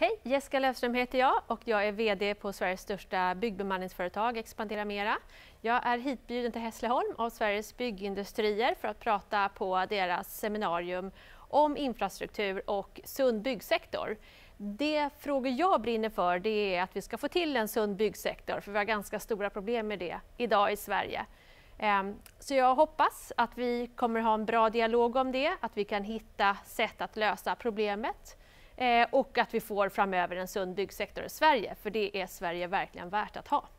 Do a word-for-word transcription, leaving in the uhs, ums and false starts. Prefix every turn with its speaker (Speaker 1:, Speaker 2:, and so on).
Speaker 1: Hej, Jessica Löfström heter jag och jag är V D på Sveriges största byggbemanningsföretag Expandera Mera. Jag är hitbjuden till Hässleholm av Sveriges byggindustrier för att prata på deras seminarium om infrastruktur och sund byggsektor. Det frågor jag brinner för det är att vi ska få till en sund byggsektor, för vi har ganska stora problem med det idag i Sverige. Så jag hoppas att vi kommer ha en bra dialog om det, att vi kan hitta sätt att lösa problemet och att vi får framöver en sund byggsektor i Sverige, för det är Sverige verkligen värt att ha.